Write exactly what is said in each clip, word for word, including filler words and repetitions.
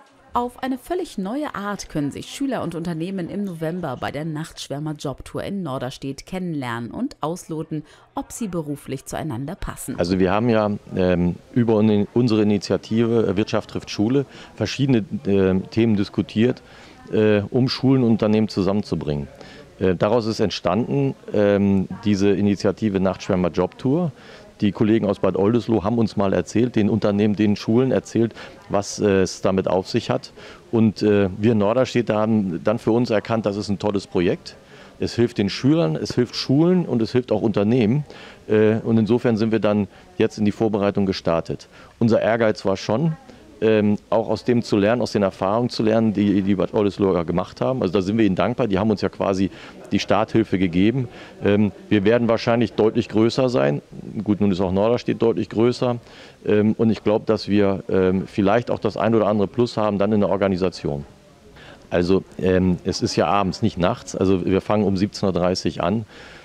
Auf eine völlig neue Art können sich Schüler und Unternehmen im November bei der Nachtschwärmer Jobtour in Norderstedt kennenlernen und ausloten, ob sie beruflich zueinander passen. Also wir haben ja ähm, über unsere Initiative Wirtschaft trifft Schule verschiedene äh, Themen diskutiert, äh, um Schulen und Unternehmen zusammenzubringen. Äh, daraus ist entstanden ähm, diese Initiative Nachtschwärmer Jobtour. Die Kollegen aus Bad Oldesloe haben uns mal erzählt, den Unternehmen, den Schulen erzählt, was äh, es damit auf sich hat. Und äh, wir in Norderstedt haben dann für uns erkannt, das ist ein tolles Projekt. Es hilft den Schülern, es hilft Schulen und es hilft auch Unternehmen. Äh, und insofern sind wir dann jetzt in die Vorbereitung gestartet. Unser Ehrgeiz war schon, Ähm, auch aus dem zu lernen, aus den Erfahrungen zu lernen, die die Bad Oldesloe gemacht haben. Also da sind wir ihnen dankbar. Die haben uns ja quasi die Starthilfe gegeben. Ähm, wir werden wahrscheinlich deutlich größer sein. Gut, nun ist auch Norderstedt deutlich größer. Ähm, und ich glaube, dass wir ähm, vielleicht auch das ein oder andere Plus haben dann in der Organisation. Also ähm, es ist ja abends, nicht nachts. Also wir fangen um siebzehn Uhr dreißig an.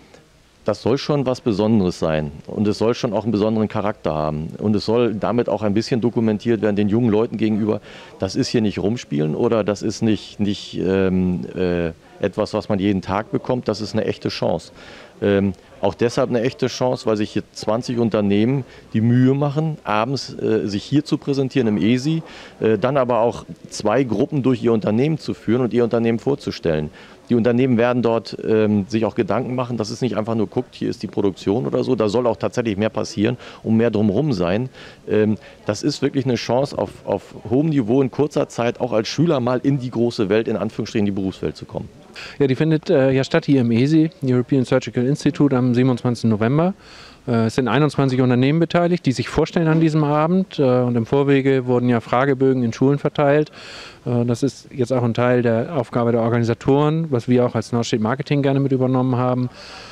Das soll schon was Besonderes sein und es soll schon auch einen besonderen Charakter haben. Und es soll damit auch ein bisschen dokumentiert werden den jungen Leuten gegenüber, das ist hier nicht rumspielen oder das ist nicht, nicht ähm, äh, etwas, was man jeden Tag bekommt, das ist eine echte Chance. Ähm, auch deshalb eine echte Chance, weil sich hier zwanzig Unternehmen die Mühe machen, abends äh, sich hier zu präsentieren im E S I, äh, dann aber auch zwei Gruppen durch ihr Unternehmen zu führen und ihr Unternehmen vorzustellen. Die Unternehmen werden dort ähm, sich auch Gedanken machen, dass es nicht einfach nur guckt, hier ist die Produktion oder so, da soll auch tatsächlich mehr passieren und mehr drumherum sein. Ähm, das ist wirklich eine Chance, auf, auf hohem Niveau in kurzer Zeit auch als Schüler mal in die große Welt, in Anführungsstrichen die Berufswelt zu kommen. Ja, die findet äh, ja statt hier im E S I, European Surgical Institute, am siebenundzwanzigsten November. Äh, es sind einundzwanzig Unternehmen beteiligt, die sich vorstellen an diesem Abend. Äh, und im Vorwege wurden ja Fragebögen in Schulen verteilt. Äh, das ist jetzt auch ein Teil der Aufgabe der Organisatoren, was wir auch als Norderstedt Marketing gerne mit übernommen haben.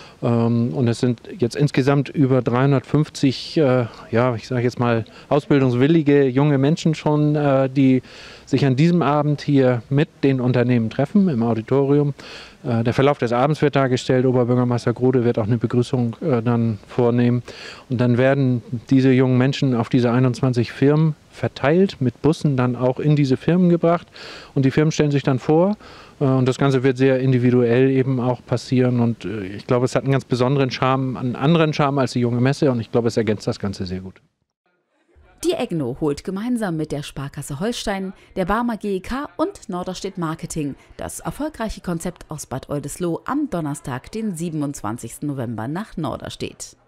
Ähm, und es sind jetzt insgesamt über dreihundertfünfzig, äh, ja, ich sage jetzt mal, ausbildungswillige junge Menschen schon, äh, die sich an diesem Abend hier mit den Unternehmen treffen im Auditorium. Äh, der Verlauf des Abends wird dargestellt. Oberbürgermeister Grode wird auch eine Begrüßung äh, dann vornehmen. Und dann werden diese jungen Menschen auf diese einundzwanzig Firmen verteilt, mit Bussen dann auch in diese Firmen gebracht. Und die Firmen stellen sich dann vor. Äh, und das Ganze wird sehr individuell eben auch passieren. Und äh, ich glaube, es hat einen ganz besonderen Charme, einen anderen Charme als die junge Messe. Und ich glaube, es ergänzt das Ganze sehr gut. Die EGNO holt gemeinsam mit der Sparkasse Holstein, der Barmer G E K und Norderstedt Marketing das erfolgreiche Konzept aus Bad Oldesloe am Donnerstag, den siebenundzwanzigsten November nach Norderstedt.